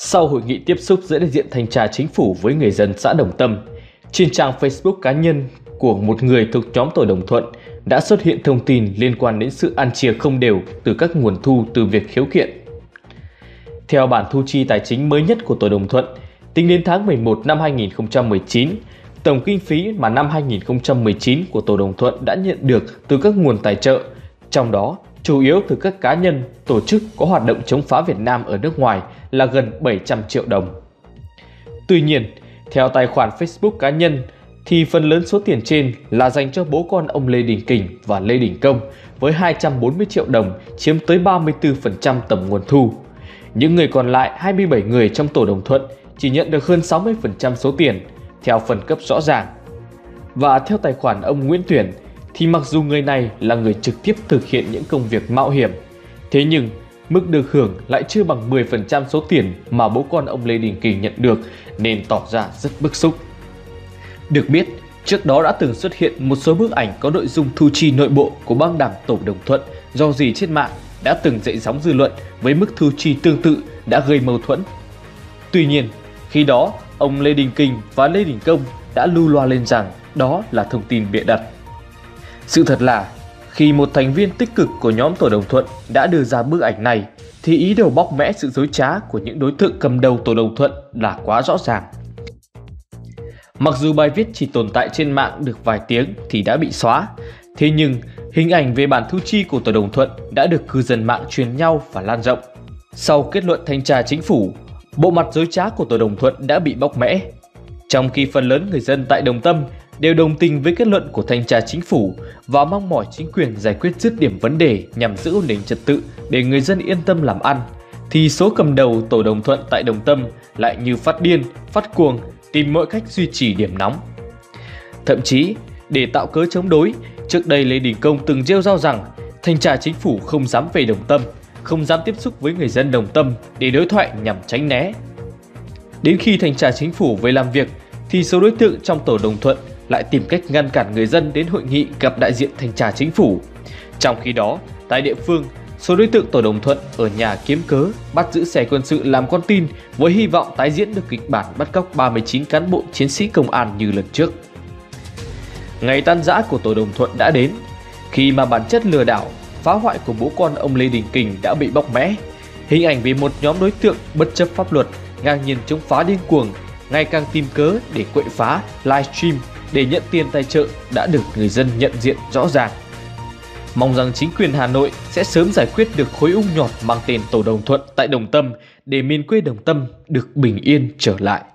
Sau hội nghị tiếp xúc giữa đại diện thanh tra chính phủ với người dân xã Đồng Tâm, trên trang Facebook cá nhân của một người thuộc nhóm tổ đồng thuận đã xuất hiện thông tin liên quan đến sự ăn chia không đều từ các nguồn thu từ việc khiếu kiện. Theo bản thu chi tài chính mới nhất của tổ đồng thuận, tính đến tháng 11 năm 2019, tổng kinh phí mà năm 2019 của tổ đồng thuận đã nhận được từ các nguồn tài trợ, trong đó chủ yếu từ các cá nhân, tổ chức có hoạt động chống phá Việt Nam ở nước ngoài là gần 700 triệu đồng. Tuy nhiên, theo tài khoản Facebook cá nhân, thì phần lớn số tiền trên là dành cho bố con ông Lê Đình Kình và Lê Đình Công với 240 triệu đồng, chiếm tới 34% tổng nguồn thu. Những người còn lại 27 người trong tổ đồng thuận chỉ nhận được hơn 60% số tiền, theo phân cấp rõ ràng. Và theo tài khoản ông Nguyễn Tuyển, thì mặc dù người này là người trực tiếp thực hiện những công việc mạo hiểm, thế nhưng mức được hưởng lại chưa bằng 10% số tiền mà bố con ông Lê Đình Kình nhận được, nên tỏ ra rất bức xúc. Được biết, trước đó đã từng xuất hiện một số bức ảnh có nội dung thu chi nội bộ của băng đảng tổ đồng thuận do gì trên mạng đã từng dậy sóng dư luận với mức thu chi tương tự đã gây mâu thuẫn. Tuy nhiên, khi đó, ông Lê Đình Kình và Lê Đình Công đã lưu loa lên rằng đó là thông tin bịa đặt. Sự thật là, khi một thành viên tích cực của nhóm tổ đồng thuận đã đưa ra bức ảnh này, thì ý đồ bóc mẽ sự dối trá của những đối tượng cầm đầu tổ đồng thuận là quá rõ ràng. Mặc dù bài viết chỉ tồn tại trên mạng được vài tiếng thì đã bị xóa, thế nhưng hình ảnh về bản thu chi của tổ đồng thuận đã được cư dân mạng truyền nhau và lan rộng. Sau kết luận thanh tra chính phủ, bộ mặt dối trá của tổ đồng thuận đã bị bóc mẽ. Trong khi phần lớn người dân tại Đồng Tâm đều đồng tình với kết luận của thanh tra chính phủ và mong mỏi chính quyền giải quyết dứt điểm vấn đề nhằm giữ ổn định trật tự để người dân yên tâm làm ăn, thì số cầm đầu tổ đồng thuận tại Đồng Tâm lại như phát điên, phát cuồng tìm mọi cách duy trì điểm nóng. Thậm chí, để tạo cớ chống đối, trước đây Lê Đình Công từng rêu rao rằng thanh tra chính phủ không dám về Đồng Tâm, không dám tiếp xúc với người dân Đồng Tâm để đối thoại nhằm tránh né. Đến khi thanh tra chính phủ về làm việc, thì số đối tượng trong tổ đồng thuận lại tìm cách ngăn cản người dân đến hội nghị gặp đại diện thanh tra chính phủ. Trong khi đó, tại địa phương, số đối tượng tổ đồng thuận ở nhà kiếm cớ bắt giữ xe quân sự làm con tin với hy vọng tái diễn được kịch bản bắt cóc 39 cán bộ chiến sĩ công an như lần trước. Ngày tan rã của tổ đồng thuận đã đến, khi mà bản chất lừa đảo, phá hoại của bố con ông Lê Đình Kình đã bị bóc mẽ. Hình ảnh về một nhóm đối tượng bất chấp pháp luật, ngang nhiên chống phá điên cuồng, ngày càng tìm cớ để quậy phá, livestream để nhận tiền tài trợ đã được người dân nhận diện rõ ràng. Mong rằng chính quyền Hà Nội sẽ sớm giải quyết được khối ung nhọt mang tên tổ đồng thuận tại Đồng Tâm để miền quê Đồng Tâm được bình yên trở lại.